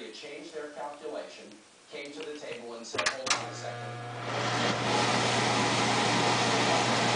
had changed their calculation, came to the table and said, hold on a second.